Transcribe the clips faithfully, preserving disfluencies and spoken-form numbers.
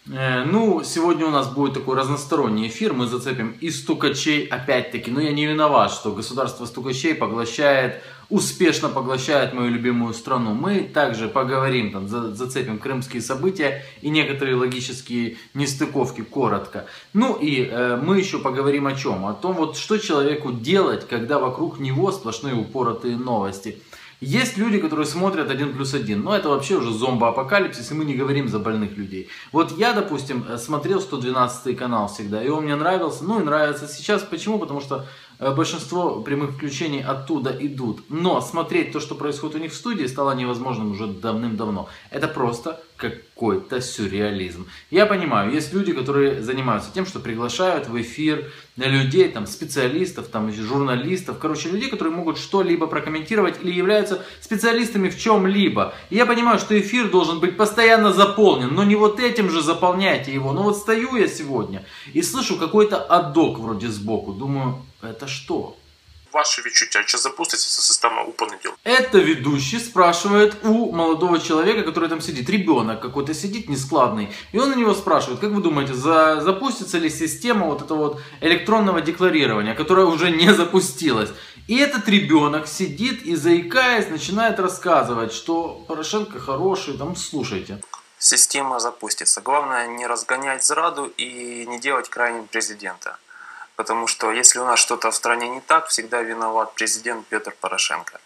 Э, ну, сегодня у нас будет такой разносторонний эфир, мы зацепим и стукачей опять-таки. Но я не виноват, что государство стукачей поглощает, успешно поглощает мою любимую страну. Мы также поговорим, там, за, зацепим крымские события и некоторые логические нестыковки коротко. Ну и э, мы еще поговорим о чем? О том, вот, что человеку делать, когда вокруг него сплошные упоротые новости. Есть люди, которые смотрят один плюс один, но это вообще уже зомбоапокалипсис, и мы не говорим за больных людей. Вот я, допустим, смотрел сто двенадцатый канал всегда, и он мне нравился, ну и нравится сейчас. Почему? Потому что большинство прямых включений оттуда идут. Но смотреть то, что происходит у них в студии, стало невозможным уже давным-давно. Это просто какой-то сюрреализм. Я понимаю, есть люди, которые занимаются тем, что приглашают в эфир людей, там, специалистов, там, журналистов, короче, людей, которые могут что-либо прокомментировать или являются специалистами в чем-либо. И я понимаю, что эфир должен быть постоянно заполнен, но не вот этим же заполняйте его. Но вот стою я сегодня и слышу какой-то адок вроде сбоку, думаю, это что? Ваши відчуття, чи запуститься ця система у понеділок? Это ведущий спрашивает у молодого человека, который там сидит, ребенок какой-то сидит нескладный, и он на него спрашивает, как вы думаете, за, запустится ли система вот этого вот электронного декларирования, которая уже не запустилась? И этот ребенок сидит и, заикаясь, начинает рассказывать, что Порошенко хороший, там, слушайте. Система запустится. Главное не разгонять зраду и не делать крайним президента. Потому что если у нас что-то в стране не так, всегда виноват президент Петр Порошенко.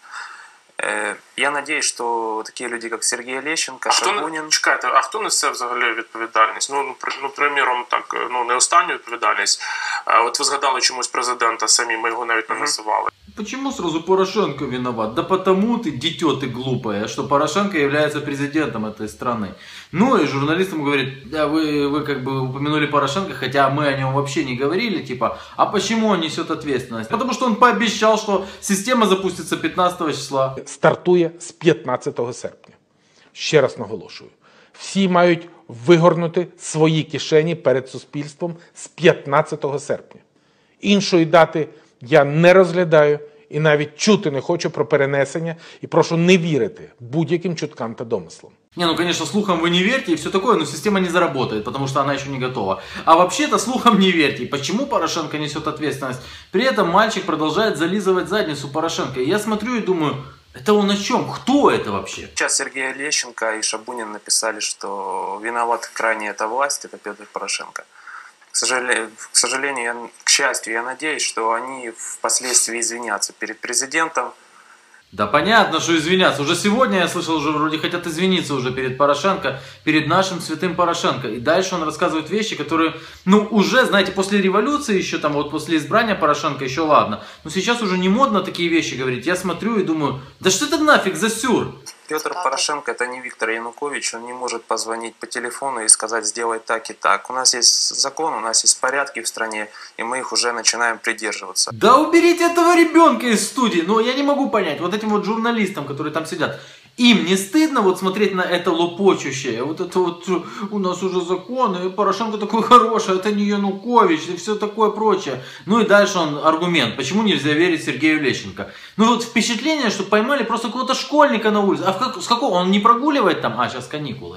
Я надеюсь, що такі люди, як Сергій Лещенко, а Шабунін... Хто, чекайте, а хто несе взагалі відповідальність? Ну, ну, приміром, так, ну, не останню відповідальність. А от ви згадали чомусь президента самі, ми його навіть не називали. Почему сразу Порошенко виноват? Да потому ты, дитё ты глупое, что Порошенко является президентом этой страны. Ну и журналистам говорит, да, вы, вы как бы упомянули Порошенко, хотя мы о нем вообще не говорили, типа, а почему он несет ответственность? Потому что он пообещал, что система запустится п'ятнадцятого числа. Стартує з п'ятнадцятого серпня. Ще раз наголошую. Всі мають вигорнути свої кишені перед суспільством з п'ятнадцятого серпня. Іншої дати я не розглядаю і навіть чути не хочу про перенесення, і прошу не вірити будь-яким чуткам та домислам. Не, ну конечно, слухам вы не верьте и все такое, но система не заработает, потому что она еще не готова. А вообще-то слухам не верьте. Почему Порошенко несет ответственность? При этом мальчик продолжает зализывать задницу Порошенко. И я смотрю и думаю, это он о чем? Кто это вообще? Сейчас Сергей Лещенко и Шабунин написали, что виноват крайне эта власть, это Петр Порошенко. К сожалению, к сожалению, я, к счастью, я надеюсь, что они впоследствии извинятся перед президентом. Да понятно, что извиняться. Уже сегодня я слышал, уже вроде хотят извиниться уже перед Порошенко, перед нашим святым Порошенко. И дальше он рассказывает вещи, которые, ну, уже, знаете, после революции еще, там, вот после избрания Порошенко еще ладно. Но сейчас уже не модно такие вещи говорить. Я смотрю и думаю, да что это нафиг за сюр? Петр Порошенко это не Виктор Янукович, он не может позвонить по телефону и сказать сделай так и так. У нас есть закон, у нас есть порядки в стране, и мы их уже начинаем придерживаться. Да уберите этого ребенка из студии, но я не могу понять, вот этим вот журналистам, которые там сидят, им не стыдно вот смотреть на это лопочущее, вот это вот у нас уже законы, и Порошенко такой хороший, это не Янукович и все такое прочее. Ну и дальше он аргумент, почему нельзя верить Сергею Лещенко. Ну вот впечатление, что поймали просто какого-то школьника на улице, а в как, с какого, он не прогуливает там, а сейчас каникулы.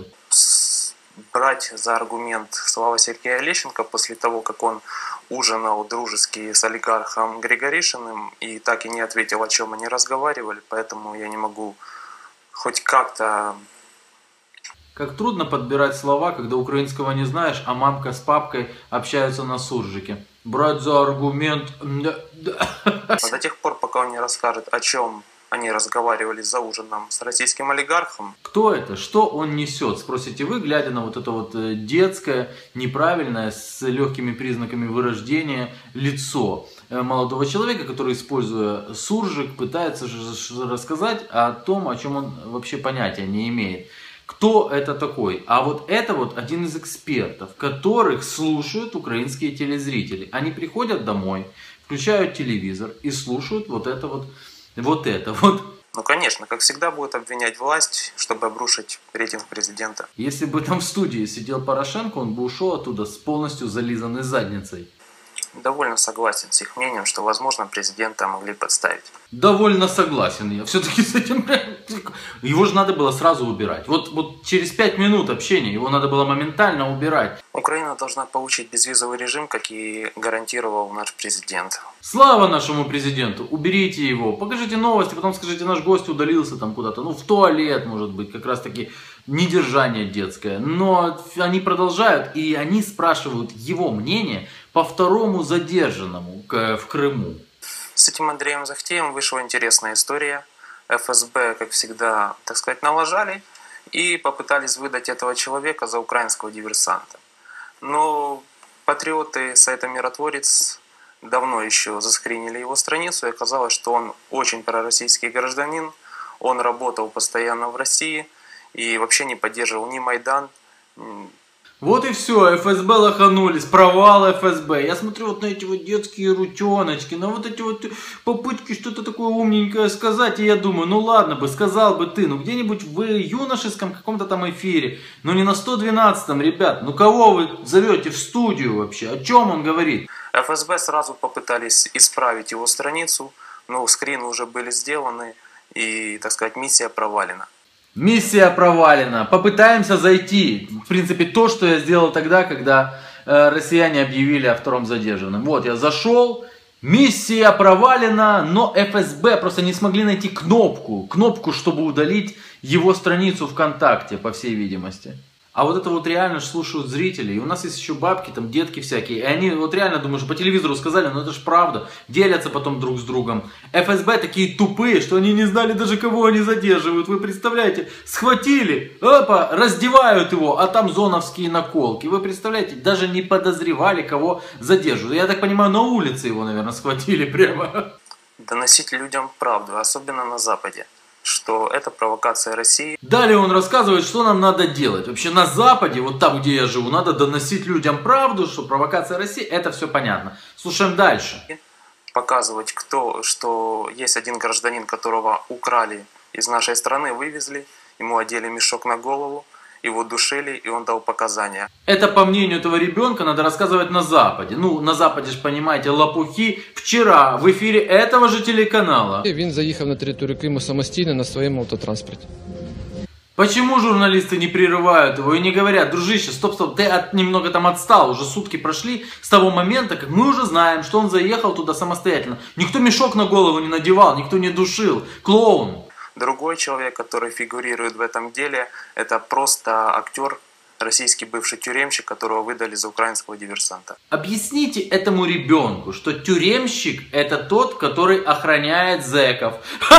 Брать за аргумент слова Сергея Лещенко после того, как он ужинал дружески с олигархом Григоришиным и так и не ответил, о чем они разговаривали, поэтому я не могу хоть как-то... Как трудно подбирать слова, когда украинского не знаешь, а мамка с папкой общаются на суржике. Брать за аргумент... До тех пор, пока он не расскажет, о чем они разговаривали за ужином с российским олигархом. Кто это? Что он несет? Спросите вы, глядя на вот это вот детское, неправильное, с легкими признаками вырождения лицо молодого человека, который, используя суржик, пытается рассказать о том, о чем он вообще понятия не имеет. Кто это такой? А вот это вот один из экспертов, которых слушают украинские телезрители. Они приходят домой, включают телевизор и слушают вот это вот, вот это вот. Ну, конечно, как всегда будет обвинять власть, чтобы обрушить рейтинг президента. Если бы там в студии сидел Порошенко, он бы ушел оттуда с полностью зализанной задницей. Довольно согласен с их мнением, что, возможно, президента могли подставить. Довольно согласен я. Все-таки с этим... Его же надо было сразу убирать. Вот, вот через пять минут общения его надо было моментально убирать. Украина должна получить безвизовый режим, как и гарантировал наш президент. Слава нашему президенту, уберите его, покажите новости, потом скажите, наш гость удалился там куда-то, ну в туалет, может быть, как раз таки недержание детское. Но они продолжают, и они спрашивают его мнение по второму задержанному в Крыму. С этим Андреем Захтеевым вышла интересная история. эф эс бэ, как всегда, так сказать, налажали и попытались выдать этого человека за украинского диверсанта. Но патриоты сайта «Миротворец» давно еще заскринили его страницу, и оказалось, что он очень пророссийский гражданин, он работал постоянно в России и вообще не поддерживал ни Майдан. Вот и все, эф эс бэ лоханулись, провал эф эс бэ. Я смотрю вот на эти вот детские ручоночки, на вот эти вот попытки что-то такое умненькое сказать, и я думаю, ну ладно бы, сказал бы ты, ну где-нибудь в юношеском каком-то там эфире, но не на сто двенадцатом, ребят, ну кого вы зовете в студию вообще, о чем он говорит? эф эс бэ сразу попытались исправить его страницу, но скрины уже были сделаны, и, так сказать, миссия провалена. Миссия провалена. Попытаемся зайти. В принципе, то, что я сделал тогда, когда э, россияне объявили о втором задержанном. Вот, я зашел. Миссия провалена, но эф эс бэ просто не смогли найти кнопку. Кнопку, чтобы удалить его страницу ВКонтакте, по всей видимости. А вот это вот реально ж слушают зрители. И у нас есть еще бабки, там детки всякие. И они вот реально думают, что по телевизору сказали, но это ж правда. Делятся потом друг с другом. эф эс бэ такие тупые, что они не знали даже, кого они задерживают. Вы представляете? Схватили, опа, раздевают его, а там зоновские наколки. Вы представляете? Даже не подозревали, кого задерживают. Я так понимаю, на улице его, наверное, схватили прямо. Доносить людям правду, особенно на Западе, что это провокация России. Далее он рассказывает, что нам надо делать. Вообще на Западе, вот там, где я живу, надо доносить людям правду, что провокация России, это все понятно. Слушаем дальше. Показывать, кто, что есть один гражданин, которого украли из нашей страны, вывезли, ему одели мешок на голову, его душили, и он дал показания. Это, по мнению этого ребенка, надо рассказывать на Западе. Ну, на Западе же, понимаете, лопухи. Вчера в эфире этого же телеканала Він заїхав на територію Криму самостійно на своєму автотранспорті. Почему журналисты не прерывают его и не говорят, дружище, стоп, стоп, ты от, немного там отстал, уже сутки прошли с того момента, как мы уже знаем, что он заехал туда самостоятельно. Никто мешок на голову не надевал, никто не душил. Клоун. Другой человек, который фигурирует в этом деле, это просто актер, российский бывший тюремщик, которого выдали за украинского диверсанта. Объясните этому ребенку, что тюремщик это тот, который охраняет зэков.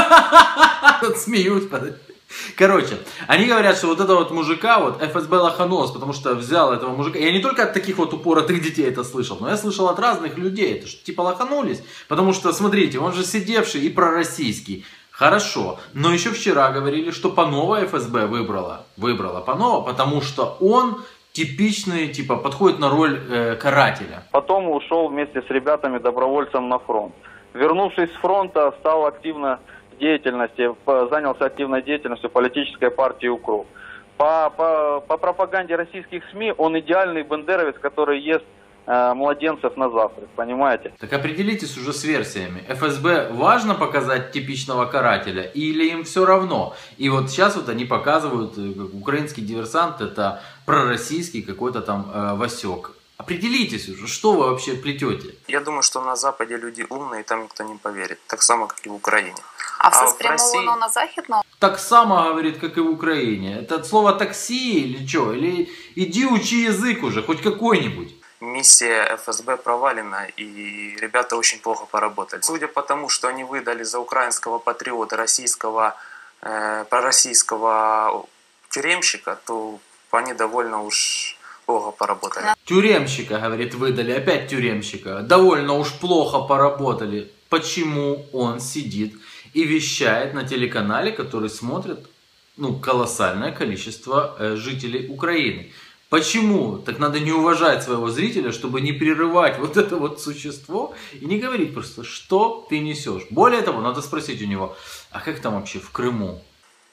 Смеюсь, подожди. Короче, они говорят, что вот этого вот мужика, вот эф эс бэ лоханулось, потому что взял этого мужика. Я не только от таких вот упоротых детей это слышал, но я слышал от разных людей, это что типа лоханулись. Потому что, смотрите, он же сидевший и пророссийский. Хорошо, но еще вчера говорили, что Панова эф эс бэ выбрала, выбрала Панова, потому что он типичный, типа, подходит на роль э, карателя. Потом ушел вместе с ребятами добровольцем на фронт. Вернувшись с фронта, стал активно деятельности, занялся активной деятельностью политической партии «Укроп». По, по, по пропаганде российских СМИ он идеальный бандеровец, который ест э, младенцев на завтрак, понимаете? Так определитесь уже с версиями. эф эс бэ важно показать типичного карателя или им все равно? И вот сейчас вот они показывают, как украинский диверсант это пророссийский какой-то там э, Васек. Определитесь уже, что вы вообще плетете? Я думаю, что на Западе люди умные, там никто не поверит. Так само, как и в Украине. А все а спрямовано России... на Західну? Так само, говорит, как и в Украине. Это от слова такси или что? Или иди учи язык уже, хоть какой-нибудь. Миссия эф эс бэ провалена, и ребята очень плохо поработали. Судя по тому, что они выдали за украинского патриота, российского, э, пророссийского тюремщика, то они довольно уж плохо поработали. Тюремщика, говорит, выдали, опять тюремщика. Довольно уж плохо поработали. Почему он сидит и вещает на телеканале, который смотрит, ну, колоссальное количество э, жителей Украины? Почему? Так надо не уважать своего зрителя, чтобы не прерывать вот это вот существо и не говорить просто, что ты несешь. Более того, надо спросить у него, а как там вообще в Крыму?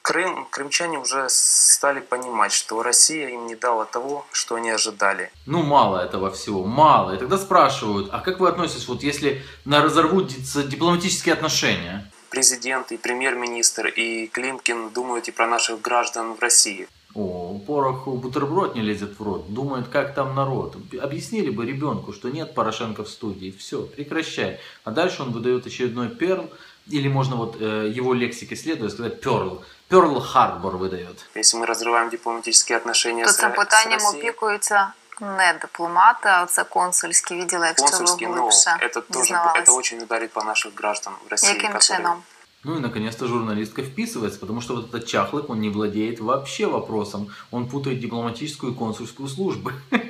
Крым, крымчане уже стали понимать, что Россия им не дала того, что они ожидали. Ну, мало этого всего, мало. И тогда спрашивают, а как вы относитесь, вот если на разорвутся дипломатические отношения? Президент и премьер-министр и Климкин думают и про наших граждан в России. О, пороху бутерброд не лезет в рот, думает, как там народ. Объяснили бы ребенку, что нет Порошенко в студии, все, прекращай. А дальше он выдает очередной перл, или можно вот э, его лексике следуя сказать перл. Перл Харбор видають. Якщо ми розриваємо дипломатичні відносини То з цим питанням Росією, опікуються не дипломати, а це консульські відділи, якщо консульські, ви ну, глибше это тоже, дізнавались. это очень ударит по наших граждан в России. Яким которые... чином? Ну и наконец-то журналистка вписывается, потому что вот этот чахлык, он не владеет вообще вопросом. Он путает дипломатическую и консульскую службы.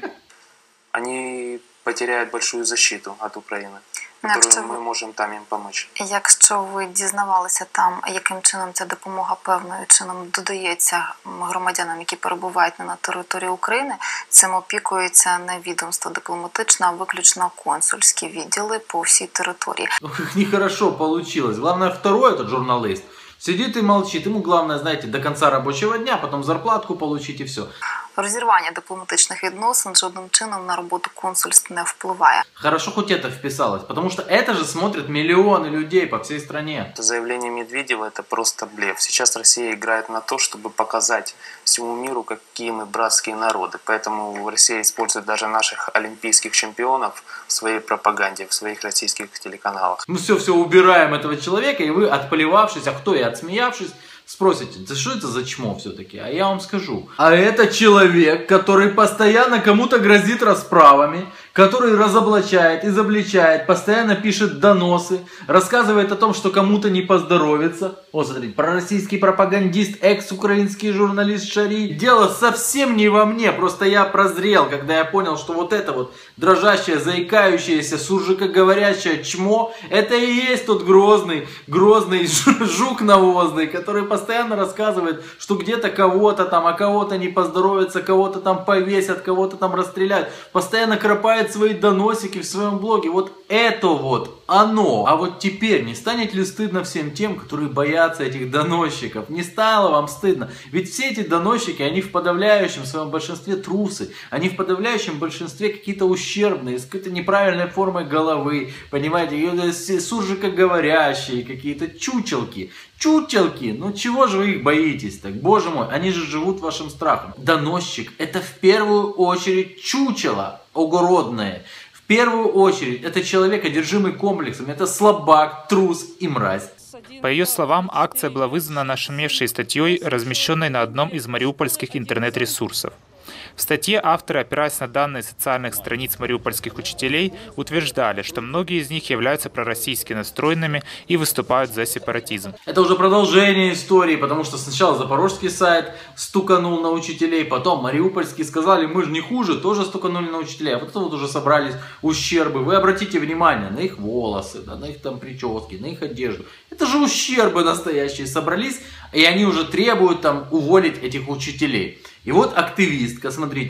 Они потеряют большую защиту от Украины, Ну, которую якщо мы ви- можем там им помочь. Якщо ви дізнавалися там, яким чином ця допомога певною чином додається громадянам, які перебувають не на території України, цим опікується не відомство дипломатичне, а виключно консульські відділи по всій території. Ох, как нехорошо получилось. Главное, второй этот журналист сидит и молчит. Ему главное, знаете, до конца рабочего дня, потом зарплатку получить и все. Розірвання дипломатичних відносин жодним чином на роботу консульств не впливає. Хорошо хоть это вписалось, потому что это же смотрят миллионы людей по всей стране. Заявление Медведева – это просто блеф. Сейчас Россия играет на то, чтобы показать всему миру, какие мы братские народы. Поэтому Россия использует даже наших олимпийских чемпионов в своей пропаганде, в своих российских телеканалах. Мы все-все убираем этого человека, и вы, отполивавшись, а кто и отсмеявшись, спросите, да что это за чмо все-таки? А я вам скажу. А это человек, который постоянно кому-то грозит расправами, который разоблачает, изобличает, постоянно пишет доносы, рассказывает о том, что кому-то не поздоровится. Вот, смотрите, пророссийский пропагандист, экс-украинский журналист Шари. Дело совсем не во мне, просто я прозрел, когда я понял, что вот это вот дрожащее, заикающееся, суржикоговорящее чмо, это и есть тот грозный, грозный жук навозный, который постоянно рассказывает, что где-то кого-то там, а кого-то не поздоровится, кого-то там повесят, кого-то там расстреляют. Постоянно кропает свои доносики в своем блоге. Вот это вот оно. А вот теперь не станет ли стыдно всем тем, которые боятся этих доносчиков? Не стало вам стыдно? Ведь все эти доносчики, они в подавляющем своем большинстве трусы. Они в подавляющем большинстве какие-то ущербные, с какой-то неправильной формой головы. Понимаете, суржикоговорящие какие-то чучелки. Чучелки, ну чего же вы их боитесь так? Боже мой, они же живут вашим страхом. Доносчик – это в первую очередь чучело огородное. В первую очередь это человек, одержимый комплексом, это слабак, трус и мразь. По ее словам, акция была вызвана нашумевшей статьей, размещенной на одном из мариупольских интернет-ресурсов. В статье авторы, опираясь на данные социальных страниц мариупольских учителей, утверждали, что многие из них являются пророссийски настроенными и выступают за сепаратизм. Это уже продолжение истории, потому что сначала запорожский сайт стуканул на учителей, потом мариупольские сказали, мы же не хуже, тоже стуканули на учителей. А потом вот уже собрались ущербы. Вы обратите внимание на их волосы, да, на их там прически, на их одежду. Это же ущербы настоящие собрались, и они уже требуют там уволить этих учителей. І от активістка, смотрите.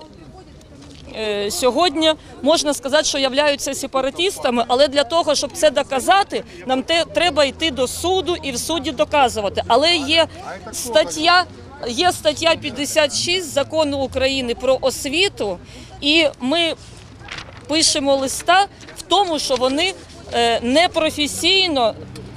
Сьогодні можна сказати, що являються сепаратистами, але для того, щоб це доказати, нам те, треба йти до суду і в суді доказувати. Але є стаття, є стаття п'ятдесят шість Закону України про освіту, і ми пишемо листа в тому, що вони непрофесійно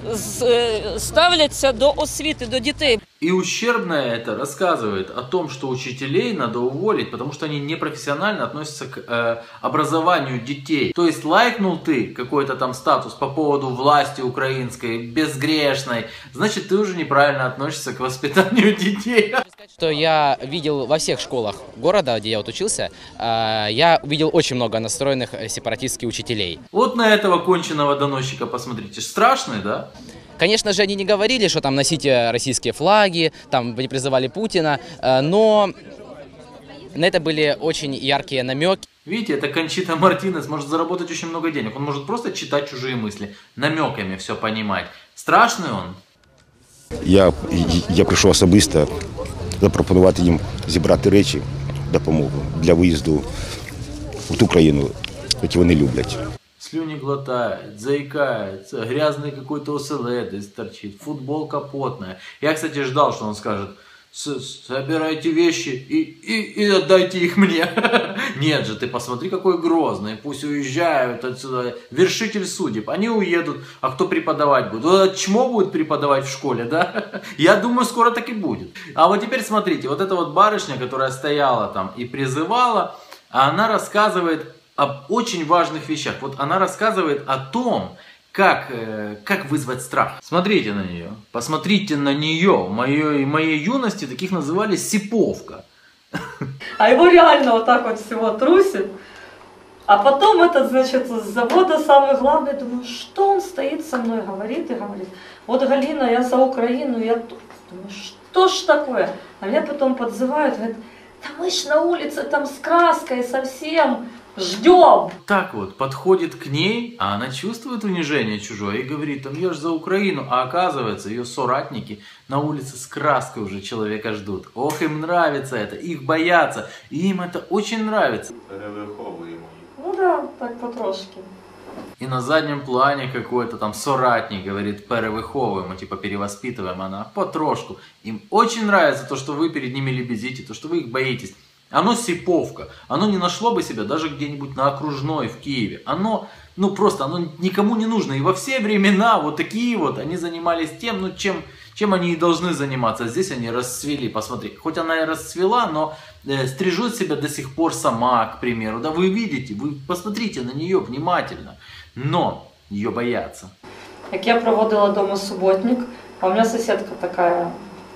ставляться до освіти, до дітей. И ущербное это рассказывает о том, что учителей надо уволить, потому что они непрофессионально относятся к э, образованию детей. То есть лайкнул ты какой-то там статус по поводу власти украинской, безгрешной, значит ты уже неправильно относишься к воспитанию детей. Что я видел во всех школах города, где я вот учился, э, я видел очень много настроенных сепаратистских учителей. Вот на этого конченого доносчика посмотрите. Страшный, да? Конечно же, они не говорили, что там носите российские флаги, там не призывали Путина, но на это были очень яркие намеки. Видите, это Кончита Мартинес может заработать очень много денег. Он может просто читать чужие мысли, намеками все понимать. Страшный он? Я, я прийшов особисто запропонувати їм зібрати речі, допомогу для виїзду в ту країну, яку вони люблять. слюни глотает, заикается, грязный какой-то оселедец торчит, футболка потная. Я, кстати, ждал, что он скажет: собирайте вещи и, и, и отдайте их мне. Нет же, ты посмотри, какой грозный. Пусть уезжают отсюда. Вершитель судеб. Они уедут. А кто преподавать будет? Вот чмо будет преподавать в школе, да? Я думаю, скоро так и будет. А вот теперь смотрите. Вот эта вот барышня, которая стояла там и призывала, она рассказывает об очень важных вещах. Вот она рассказывает о том, Как, э, как вызвать страх. Смотрите на нее. Посмотрите на нее. В моей, моей юности таких называли сиповка. А его реально вот так вот всего трусит. А потом этот, значит, с завода самый главный, думаю, что он стоит со мной, говорит и говорит. Вот, Галина, я за Украину, я тут. Думаю, что ж такое? А меня потом подзывают, говорят, да мы ж на улице там с краской совсем. Ждем! Так вот, подходит к ней, а она чувствует унижение чужое и говорит, там, я ж за Украину. А оказывается, ее соратники на улице с краской уже человека ждут. Ох, им нравится это, их боятся, и им это очень нравится. Ну да, так потрошки. И на заднем плане какой-то там соратник говорит, перевыховываем, типа перевоспитываем, она потрошку. Им очень нравится то, что вы перед ними лебезите, то, что вы их боитесь. Оно сиповка, оно не нашло бы себя даже где-нибудь на Окружной в Киеве. Оно, ну просто, оно никому не нужно. И во все времена вот такие вот, они занимались тем, ну чем, чем они и должны заниматься. Здесь они расцвели, посмотри. Хоть она и расцвела, но э, стрижет себя до сих пор сама, к примеру. Да вы видите, вы посмотрите на нее внимательно. Но ее боятся. Як я проводила дома суботник, а у меня соседка такая,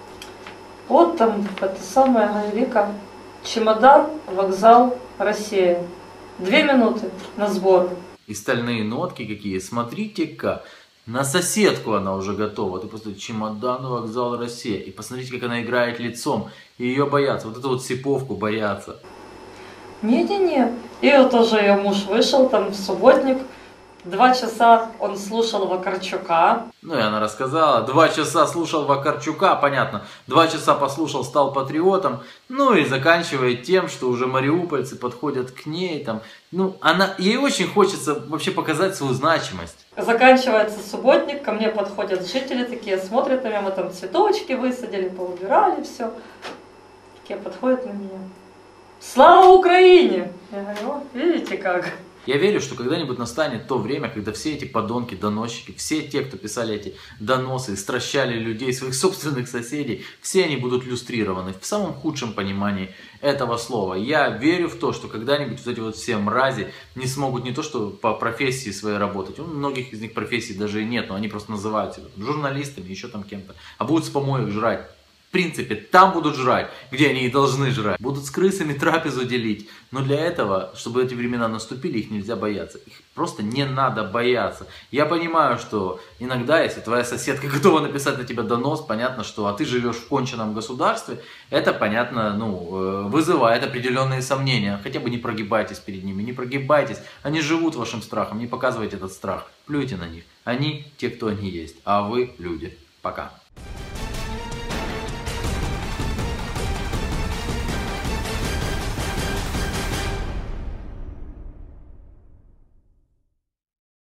вот там, это самая Вика, чемодан, вокзал, Россия. Две минуты на сбор. И стальные нотки какие. Смотрите-ка, на соседку она уже готова. Ты просто чемодан, вокзал, Россия. И посмотрите, как она играет лицом. И ее боятся. Вот эту вот сиповку боятся. Не-не-не. И вот тоже ее муж вышел там в субботник. Два часа он слушал Вакарчука. Ну и она рассказала. Два часа слушал Вакарчука, понятно. Два часа послушал, стал патриотом. Ну и заканчивает тем, что уже мариупольцы подходят к ней. Там. Ну, она, ей очень хочется вообще показать свою значимость. Заканчивается субботник, ко мне подходят жители такие, смотрят на меня, мы там цветочки высадили, поубирали, все. Такие подходят на меня. Слава Украине! Я говорю, вот видите как. Я верю, что когда-нибудь настанет то время, когда все эти подонки, доносчики, все те, кто писали эти доносы, стращали людей, своих собственных соседей, все они будут люстрированы в самом худшем понимании этого слова. Я верю в то, что когда-нибудь вот эти вот все мрази не смогут не то, что по профессии своей работать, у многих из них профессий даже и нет, но они просто называют себя журналистами, еще там кем-то, а будут с помоек жрать. В принципе, там будут жрать, где они и должны жрать. Будут с крысами трапезу делить. Но для этого, чтобы эти времена наступили, их нельзя бояться. Их просто не надо бояться. Я понимаю, что иногда, если твоя соседка готова написать на тебя донос, понятно, что а ты живешь в конченном государстве, это, понятно, ну, вызывает определенные сомнения. Хотя бы не прогибайтесь перед ними, не прогибайтесь. Они живут вашим страхом, не показывайте этот страх. Плюйте на них. Они те, кто они есть, а вы люди. Пока.